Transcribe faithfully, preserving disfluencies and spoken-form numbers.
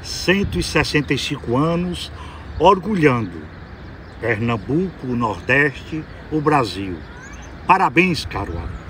cento e sessenta e cinco anos, orgulhando Pernambuco, o Nordeste, o Brasil. Parabéns, Caruaru.